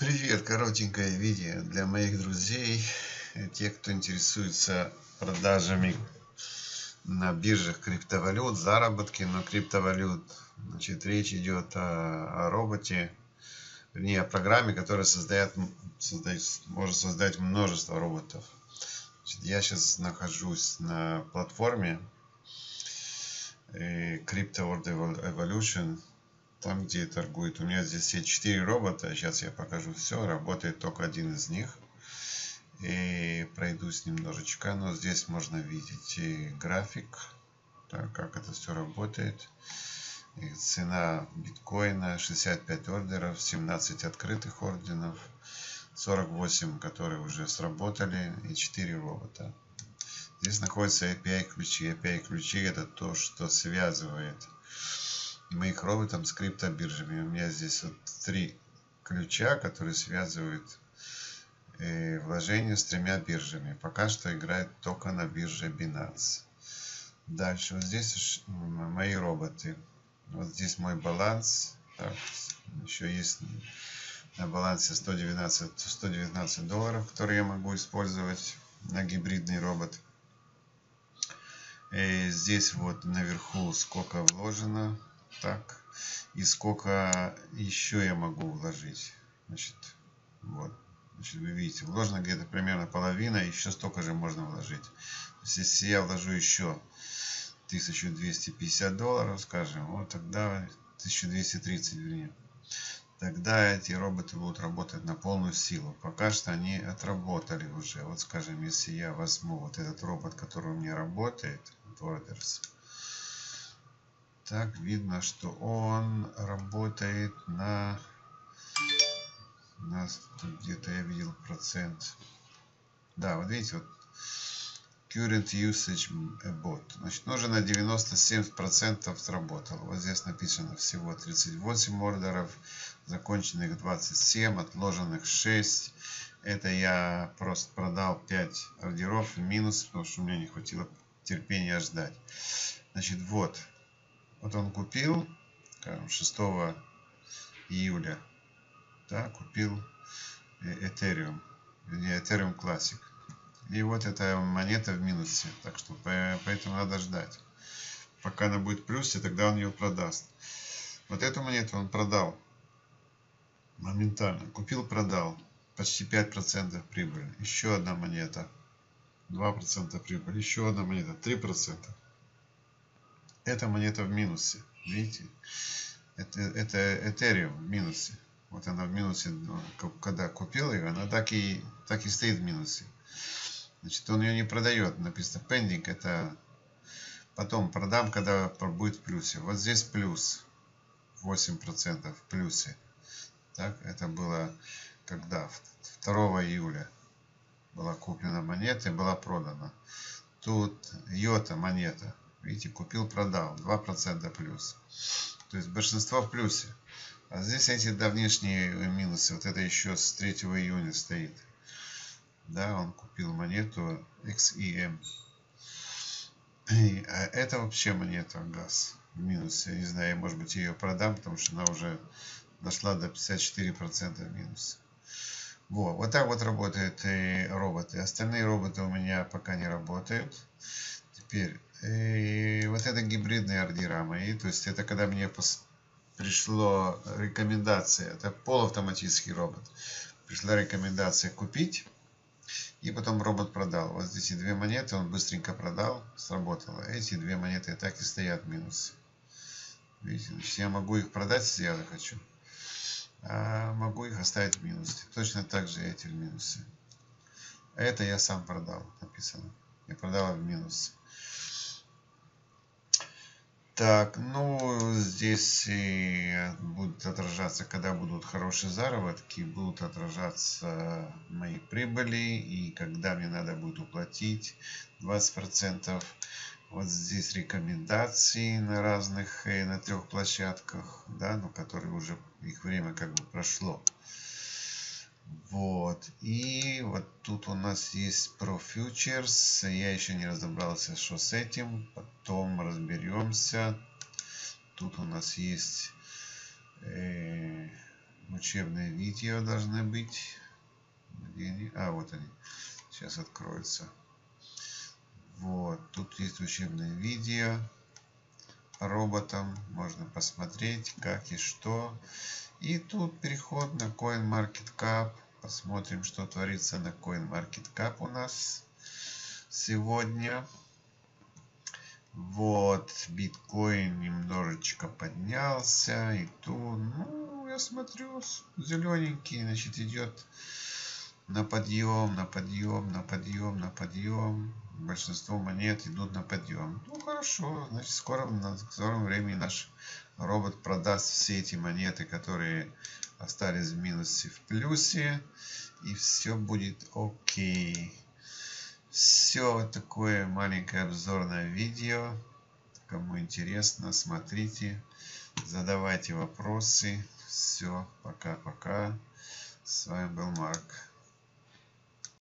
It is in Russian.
Привет, коротенькое видео для моих друзей, тех, кто интересуется продажами на биржах криптовалют, заработки на криптовалют. Значит, речь идет о роботе, вернее, о программе, которая может создать множество роботов. Значит, я сейчас нахожусь на платформе Crypto World Evolution, там, где торгует. У меня здесь все 4 робота. Сейчас я покажу все. Работает только один из них. И пройдусь немножечко. Но здесь можно видеть и график, так, как это все работает. И цена биткоина 65 ордеров, 17 открытых ордеров, 48, которые уже сработали, и 4 робота. Здесь находятся API ключи. API ключи это то, что связывает моих роботов с криптобиржами. У меня здесь вот 3 ключа, которые связывают вложения с 3 биржами. Пока что играет только на бирже Binance. Дальше вот здесь мои роботы. Вот здесь мой баланс. Так, еще есть на балансе $119, которые я могу использовать на гибридный робот. И здесь вот наверху сколько вложено. Так, и сколько еще я могу вложить. Значит, вот. Значит, вы видите, вложено где-то примерно половина, еще столько же можно вложить. То есть, если я вложу еще $1250, скажем, вот тогда 1230, вернее, тогда эти роботы будут работать на полную силу. Пока что они отработали уже. Вот, скажем, если я возьму вот этот робот, который у меня работает, Orders, так видно, что он работает на где-то я видел процент. Да, вот видите, вот current usage bot. Значит, уже на 97% сработал. Вот здесь написано всего 38 ордеров, законченных 27, отложенных 6. Это я просто продал 5 ордеров в минус, потому что у меня не хватило терпения ждать. Значит, вот он купил, скажем, 6 июля, да, купил Ethereum, Ethereum Classic. И вот эта монета в минусе, так что поэтому надо ждать, пока она будет в плюсе, тогда он ее продаст. Вот эту монету он продал моментально, купил, продал, почти 5% прибыли. Еще одна монета 2% прибыли, еще одна монета 3%. Эта монета в минусе, видите, это Ethereum в минусе. Вот она в минусе, когда купил ее, она так и стоит в минусе. Значит, он ее не продает. Написано pending, это потом продам, когда будет в плюсе. Вот здесь плюс 8% в плюсе. Так, это было когда? 2 июля была куплена монета и была продана. Тут йота монета. Видите, купил, продал. 2% плюс. То есть большинство в плюсе. А здесь эти давнишние минусы. Вот это еще с 3 июня стоит. Да, он купил монету XEM. А это вообще монета газ в минусе. Я не знаю, может быть, ее продам, потому что она уже дошла до 54% минуса. Вот так вот работают роботы. Остальные роботы у меня пока не работают. Теперь, вот это гибридные ордера мои. То есть, это когда мне пришла рекомендация. Это полуавтоматический робот. Пришла рекомендация купить. И потом робот продал. Вот эти 2 монеты он быстренько продал. Сработало. Эти 2 монеты так и стоят в минусе. Видите, значит, я могу их продать, если я захочу. А могу их оставить в минусе. Точно так же эти в минусе. А это я сам продал, написано. Я продал в минусе. Так, ну здесь и будут отражаться, когда будут хорошие заработки, будут отражаться мои прибыли, и когда мне надо будет уплатить 20%. Вот здесь рекомендации на разных, на 3 площадках, да, но которые уже их время как бы прошло. Вот, и вот тут у нас есть Pro Futures. Я еще не разобрался, что с этим. Потом разберемся. Тут у нас есть учебные видео должны быть. Где они? А, вот они. Сейчас откроются. Вот, тут есть учебные видео по роботам. Можно посмотреть, как и что. И тут переход на CoinMarketCap. Посмотрим, что творится на CoinMarketCap у нас сегодня. Вот, биткоин немножечко поднялся. И тут, ну, я смотрю, зелененький, значит, идет на подъем, на подъем, на подъем, на подъем. Большинство монет идут на подъем. Ну, хорошо, значит, в скором времени наш робот продаст все эти монеты, которые остались в минусе, в плюсе. И все будет окей. Все, вот такое маленькое обзорное видео. Кому интересно, смотрите, задавайте вопросы. Все, пока-пока. С вами был Марк.